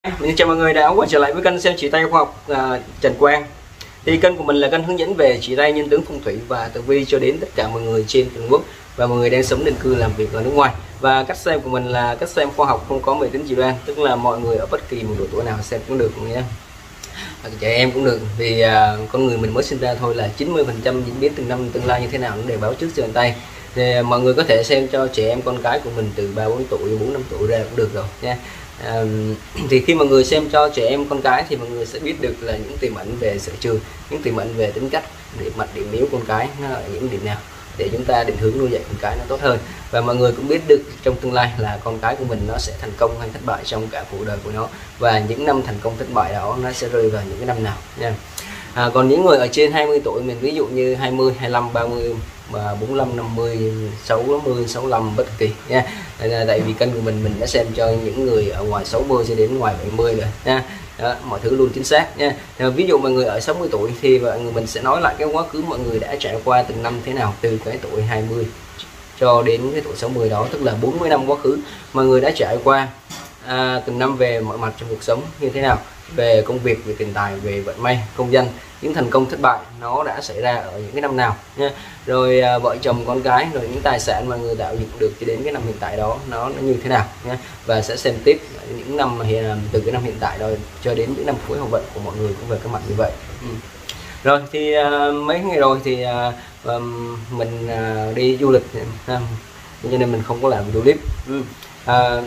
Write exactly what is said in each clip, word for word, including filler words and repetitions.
Mình chào mọi người đã quay trở lại với kênh xem chỉ tay khoa học uh, Trần Quang. Thì kênh của mình là kênh hướng dẫn về chỉ tay nhân tướng phong thủy và tử vi cho đến tất cả mọi người trên toàn quốc và mọi người đang sống định cư làm việc ở nước ngoài. Và cách xem của mình là cách xem khoa học, không có mê tín dị đoan, tức là mọi người ở bất kỳ một độ tuổi nào xem cũng được nhé. Trẻ em cũng được, vì uh, con người mình mới sinh ra thôi là chín mươi phần trăm diễn biến từng năm tương lai như thế nào nó đều báo trước trên tay. Thì mọi người có thể xem cho trẻ em con cái của mình từ ba bốn tuổi, bốn năm tuổi ra cũng được rồi nha. À, thì khi mọi người xem cho trẻ em con cái thì mọi người sẽ biết được là những tiềm ẩn về sở trường, những tiềm ẩn về tính cách, điểm mạnh điểm yếu con cái nó ở những điểm nào để chúng ta định hướng nuôi dạy con cái nó tốt hơn. Và mọi người cũng biết được trong tương lai là con cái của mình nó sẽ thành công hay thất bại trong cả cuộc đời của nó, và những năm thành công thất bại đó nó sẽ rơi vào những cái năm nào nha. À, còn những người ở trên hai mươi tuổi, mình ví dụ như hai mươi, hai mươi lăm, ba mươi và bốn mươi lăm, năm mươi, sáu mươi, sáu mươi lăm bất kỳ nha. Tại vì kênh của mình mình đã xem cho những người ở ngoài sáu mươi cho đến ngoài bảy mươi rồi nha. Đó, mọi thứ luôn chính xác nha. Rồi, ví dụ mọi người ở sáu mươi tuổi thì mọi người mình sẽ nói lại cái quá khứ mọi người đã trải qua từng năm thế nào, từ cái tuổi hai mươi cho đến cái tuổi sáu mươi đó, tức là bốn mươi năm quá khứ mọi người đã trải qua à, từng năm về mọi mặt trong cuộc sống như thế nào, về công việc, về tiền tài, về vận may, công danh, những thành công thất bại nó đã xảy ra ở những cái năm nào nha. Rồi à, vợ chồng con cái, rồi những tài sản mà người tạo dựng được cho đến cái năm hiện tại đó nó, nó như thế nào nha. Và sẽ xem tiếp những năm hiện từ cái năm hiện tại rồi cho đến những năm cuối hậu vận của mọi người cũng về các mặt như vậy. Ừ. Rồi thì à, mấy ngày rồi thì à, mình à, đi du lịch ha, cho nên mình không có làm video clip. Ừ. À,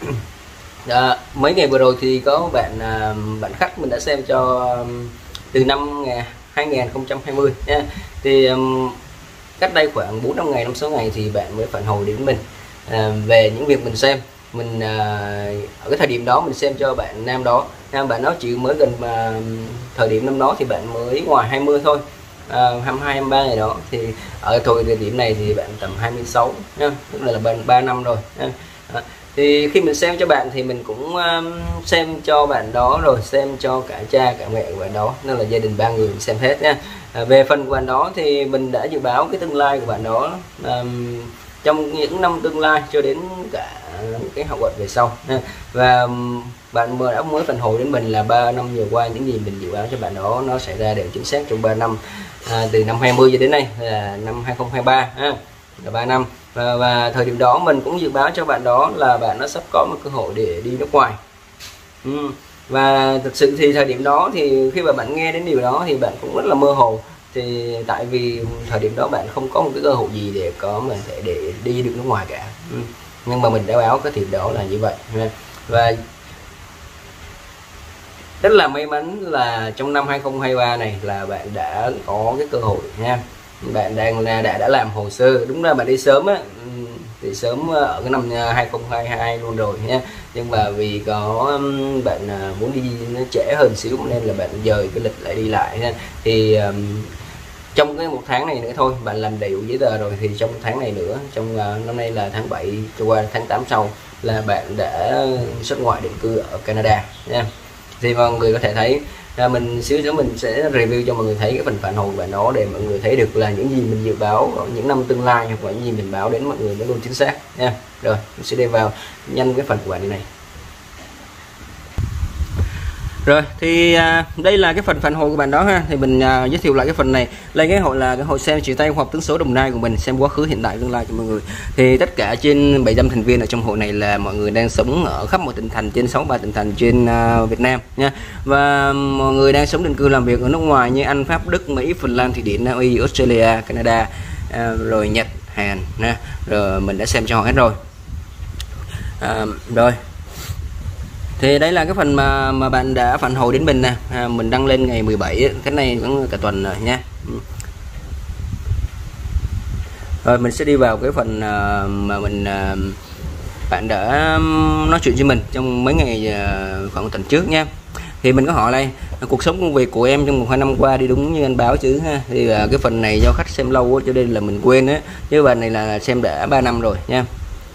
À, mấy ngày vừa rồi thì có bạn à, bạn khách mình đã xem cho um, từ năm hai không hai không nha. Thì um, cách đây khoảng bốn năm ngày, năm sáu ngày thì bạn mới phản hồi đến mình à, về những việc mình xem. Mình à, ở cái thời điểm đó mình xem cho bạn nam đó, nam bạn đó chỉ mới gần mà thời điểm năm đó thì bạn mới ngoài hai mươi thôi, à, hai mươi hai, hai mươi ba ngày đó. Thì ở thời điểm này thì bạn tầm hai mươi sáu nha, tức là là ba năm rồi nha. À, thì khi mình xem cho bạn thì mình cũng um, xem cho bạn đó, rồi xem cho cả cha cả mẹ của bạn đó, nên là gia đình ba người mình xem hết nha. À, về phần của bạn đó thì mình đã dự báo cái tương lai của bạn đó um, trong những năm tương lai cho đến cả cái hậu vận về sau nha. Và um, bạn đã mới phản hồi đến mình là ba năm vừa qua những gì mình dự báo cho bạn đó nó xảy ra đều chính xác trong ba năm, à, từ năm hai mươi cho đến nay là năm hai không hai ba ha, là ba năm. Và, và thời điểm đó mình cũng dự báo cho bạn đó là bạn nó sắp có một cơ hội để đi nước ngoài. Ừ. Và thực sự thì thời điểm đó thì khi mà bạn nghe đến điều đó thì bạn cũng rất là mơ hồ, thì tại vì thời điểm đó bạn không có một cái cơ hội gì để có mình để, để đi được nước ngoài cả. Ừ. Nhưng mà mình đã báo cái thiệp đó là như vậy. Và rất là may mắn là trong năm hai không hai ba này là bạn đã có cái cơ hội nha. Bạn đang là đã đã làm hồ sơ, đúng là bạn đi sớm á, thì sớm ở cái năm hai không hai hai luôn rồi nha. Nhưng mà vì có bạn muốn đi nó trễ hơn xíu nên là bạn dời cái lịch lại đi lại nha. Thì um, trong cái một tháng này nữa thôi bạn làm đầy đủ giấy tờ rồi, thì trong tháng này nữa, trong uh, năm nay là tháng bảy cho qua tháng tám sau là bạn đã xuất ngoại định cư ở Canada nha. Thì mọi người có thể thấy là mình xíu nữa mình sẽ review cho mọi người thấy cái phần phản hồi của bạn đó, để mọi người thấy được là những gì mình dự báo ở những năm tương lai hoặc là những gì mình báo đến mọi người nó luôn chính xác nha. Rồi mình sẽ đi vào nhanh cái phần của bạn này. Rồi thì à, đây là cái phần phản hồi của bạn đó ha. Thì mình à, giới thiệu lại cái phần này. Đây cái hội là cái hội xem chỉ tay khoa học tướng số Đồng Nai của mình, xem quá khứ hiện tại tương lai cho mọi người. Thì tất cả trên bảy trăm thành viên ở trong hội này là mọi người đang sống ở khắp một tỉnh thành trên sáu mươi ba tỉnh thành trên à, Việt Nam nha. Và mọi người đang sống định cư làm việc ở nước ngoài như Anh, Pháp, Đức, Mỹ, Phần Lan, Thụy Điển, Na Uy, Australia, Canada, à, rồi Nhật, Hàn nha. Rồi mình đã xem cho họ hết rồi. À, rồi thì đây là cái phần mà mà bạn đã phản hồi đến mình nè. À, mình đăng lên ngày mười bảy, cái này cũng cả tuần rồi nha. Rồi mình sẽ đi vào cái phần uh, mà mình uh, bạn đã nói chuyện với mình trong mấy ngày uh, khoảng một tuần trước nha. Thì mình có hỏi đây cuộc sống công việc của em trong một hai năm qua đi đúng như anh báo chứ ha. Thì uh, cái phần này do khách xem lâu quá cho nên là mình quên á, chứ bạn này là xem đã ba năm rồi nha.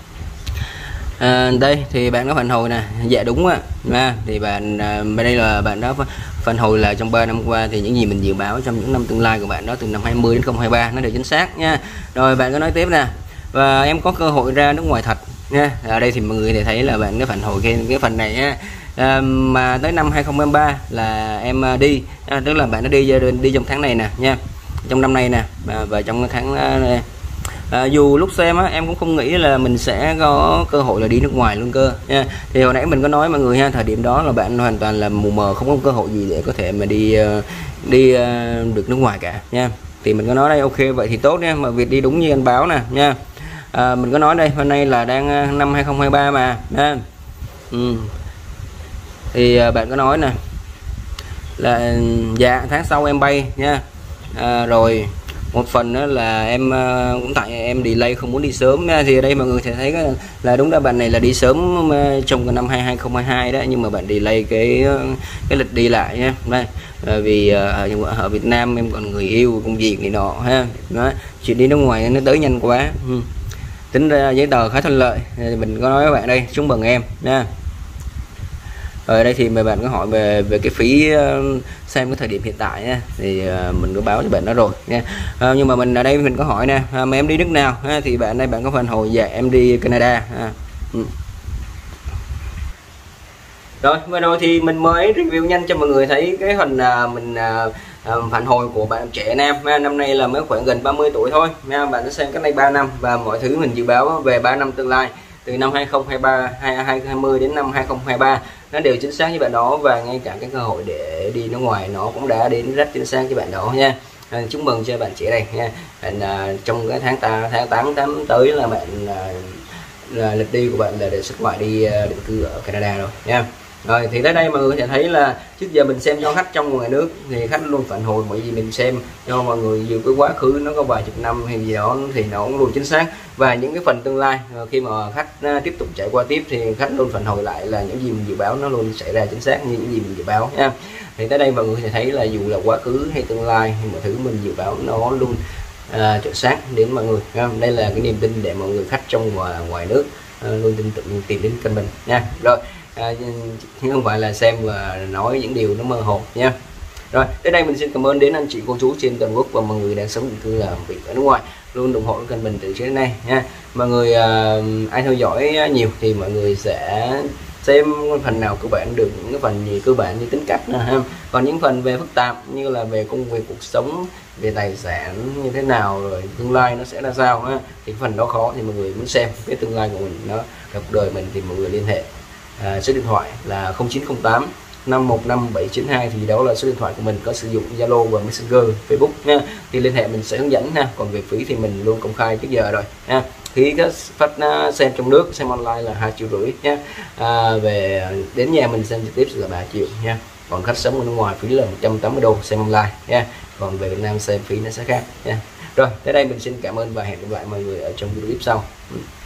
À, đây thì bạn có phản hồi nè, dạ đúng á, à, thì bạn à, đây là bạn đó phản hồi là trong ba năm qua thì những gì mình dự báo trong những năm tương lai của bạn đó từ năm hai mươi đến không hai ba nó đều chính xác nha. Rồi bạn có nói tiếp nè, và em có cơ hội ra nước ngoài thật nha. Ở đây thì mọi người để thấy là bạn cái phản hồi cái cái phần này á, à, mà tới năm hai không hai ba là em đi, à, tức là bạn nó đi đi trong tháng này nè nha, trong năm nay nè, và, và trong tháng này. À, dù lúc xem á, em cũng không nghĩ là mình sẽ có cơ hội là đi nước ngoài luôn cơ nha. Thì hồi nãy mình có nói mọi người ha, thời điểm đó là bạn hoàn toàn là mù mờ, không có cơ hội gì để có thể mà đi đi được nước ngoài cả nha. Thì mình có nói đây, ok vậy thì tốt nha, mà việc đi đúng như anh báo nè nha. À, mình có nói đây, hôm nay là đang năm hai không hai ba mà nha. Ừ. Thì bạn có nói nè là dạ tháng sau em bay nha. À, rồi một phần đó là em cũng tại em delay không muốn đi sớm nha. Thì ở đây mọi người sẽ thấy là đúng là bạn này là đi sớm trong cái năm hai không hai hai đó, nhưng mà bạn delay cái cái lịch đi lại nha. Đây vì ở, ở Việt Nam em còn người yêu công việc này nọ ha, đó chuyện đi nước ngoài nó tới nhanh quá. Ừ. Tính ra giấy tờ khá thuận lợi, mình có nói với bạn đây, chúc mừng em nha. Ở đây thì mấy bạn có hỏi về về cái phí xem cái thời điểm hiện tại nha, thì mình có báo cho bạn đó rồi nha. À, nhưng mà mình ở đây mình có hỏi nè, à, mà em đi nước nào ha? Thì bạn đây bạn có phản hồi dạ em đi Canada. À. Ừ. Rồi vừa rồi thì mình mới review nhanh cho mọi người thấy cái hình à, mình à, à, phản hồi của bạn trẻ nam, năm nay là mới khoảng gần ba mươi tuổi thôi nha. Bạn sẽ xem cái này ba năm và mọi thứ mình dự báo về ba năm tương lai, từ năm hai không hai ba, hai không hai không đến năm hai không hai ba nó đều chính xác với bạn đó, và ngay cả cái cơ hội để đi nước ngoài nó cũng đã đến rất chính xác với bạn đó nha. À, chúc mừng cho bạn trẻ này nha. Bạn à, trong cái tháng ta tháng tám tháng tới là bạn à, là lịch đi của bạn là để xuất ngoại đi à, định cư ở Canada rồi nha. Rồi thì tới đây mọi người có thể thấy là trước giờ mình xem cho khách trong và ngoài nước thì khách luôn phản hồi mọi gì mình xem cho mọi người, dù cái quá khứ nó có vài chục năm hay gì đó thì nó cũng luôn chính xác, và những cái phần tương lai khi mà khách tiếp tục trải qua tiếp thì khách luôn phản hồi lại là những gì mình dự báo nó luôn xảy ra chính xác như những gì mình dự báo nha. Thì tới đây mọi người có thể thấy là dù là quá khứ hay tương lai thì mọi thứ mình dự báo nó luôn à, chuẩn xác đến mọi người. Đây là cái niềm tin để mọi người khách trong và ngoài nước à, luôn tin tưởng tìm đến kênh mình nha. Rồi à, chứ không phải là xem và nói những điều nó mơ hồ nha. Rồi tới đây mình xin cảm ơn đến anh chị cô chú trên toàn quốc và mọi người đang sống định cư làm việc ở nước ngoài luôn ủng hộ kênh mình từ trước đến nay nha. Mọi người à, ai theo dõi nhiều thì mọi người sẽ xem phần nào cơ bản được, những cái phần gì cơ bản như tính cách nè ha. Còn những phần về phức tạp như là về công việc cuộc sống, về tài sản như thế nào, rồi tương lai nó sẽ ra sao ha, thì phần đó khó, thì mọi người muốn xem cái tương lai của mình nó cả cuộc đời mình thì mọi người liên hệ à, số điện thoại là không chín không tám năm một năm bảy chín hai, thì đó là số điện thoại của mình, có sử dụng Zalo và Messenger, Facebook nha. Thì liên hệ mình sẽ hướng dẫn ha. Còn về phí thì mình luôn công khai trước giờ rồi ha. Phí các phát xem trong nước, xem online là hai triệu rưỡi nha. À, về đến nhà mình xem trực tiếp là ba triệu nha. Còn khách sống ở nước ngoài phí là một trăm tám mươi đô xem online nha. Còn về Việt Nam xem phí nó sẽ khác nha. Rồi tới đây mình xin cảm ơn và hẹn gặp lại mọi người ở trong video clip sau.